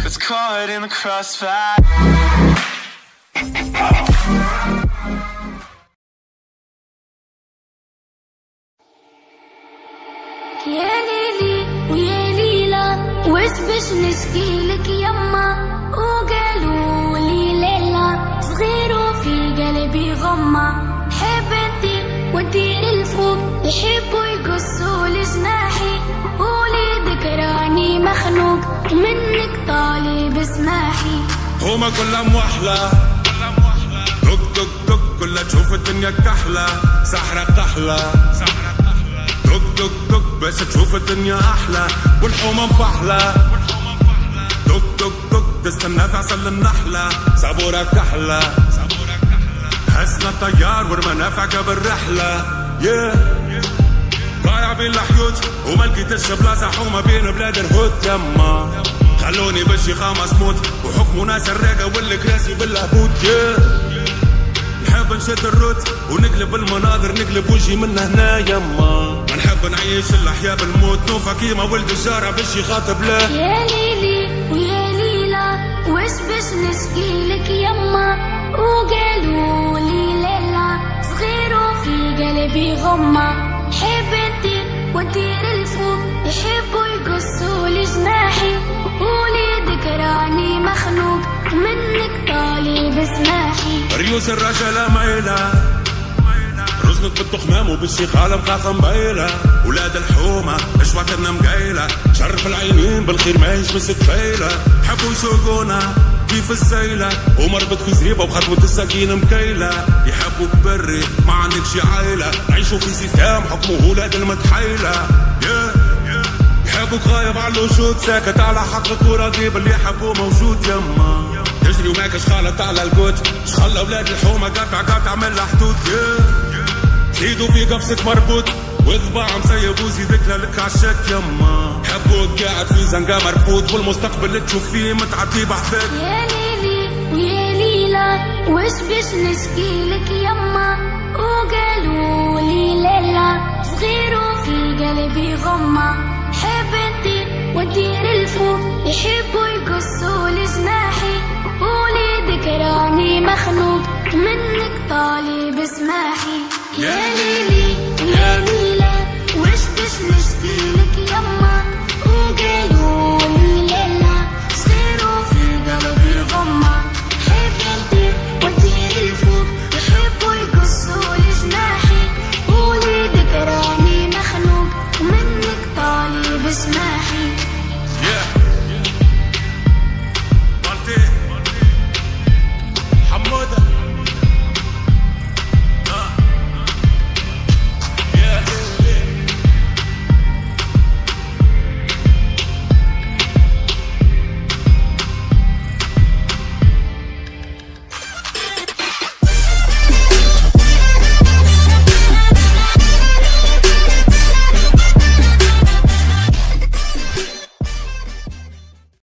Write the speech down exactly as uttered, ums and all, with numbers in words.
that's caught in the crossfire. يا ليلي ويا ليلى وش باش نشكيلك يما وقالوا لي ليلى صغير وفي قلبي غمة حبتي ودير الفوق يحبوا يقصوا لجناحي قولي ذكراني مخنوق منك طالب اسماحي هما كلهم وحلة دق دق دق كلها تشوف الدنيا كحلة سحرة قحلة دق دق دق بس تشوف الدنيا أحلى والحومة مفحلة دق دق دق تستنى في عسل النحلة صبورة كحلة حسنا الطيار والمنافع قبل رحلة yeah. ضايع بين الحيوت وما لقيتش بلاصة حومة بين بلاد الهود يما خلوني بالشيخة مسموت وحكموا ناس الراقة والكراسي بالهبوط yeah. نحب نشد الروت ونقلب المناظر نقلب وجهي من هنا يما ما نحب نعيش الاحياء بالموت نوفا كيما ولد الجارة باش يخاطب له يا ليلي ويا ليلى وش باش نشكيلك يما وقالوا لي ليلى صغير وفي قلبي غمة حبتي ودير الفوق يحبوا يقصوا لجناحي قولي ذكراني مخنوق منك طالب اسماحي ريوس الرجالة مايلة رزقك بالتخمام وبالشيخالة مخاخة مبايلة ولاد الحومة اشواتنا مقايلة شرف العينين بالخير ما يشمس تفايلة حبوا يسوقونا كيف السيلة ومربط في زريبة وخطوة السكينة مكيلة يحبوك بري ما عندك شي عايلة نعيشوا في سيستم حكمه ولاد المتحيلة yeah. يحبوك غايب على الوجود ساكت على حقك وراضي باللي حبوه موجود يما تجري وماكش خالط على القوت شخل اولاد الحومه قطع قطع من الحدود زيدوا في قفصك مربوط وذباع مسيب وزيدك لك عشاك يما حبوك قاعد في زنقه مرفوض والمستقبل اللي تشوف فيه متعدي بحثك يا ليلي ويا ليلى وش باش نشكيلك يما وقالوا لي ليلى صغير وفي قلبي غمه حبتي ودير الفوق يحبوا يقصوا لجناحي قولي ذكراني مخنوق منك طالب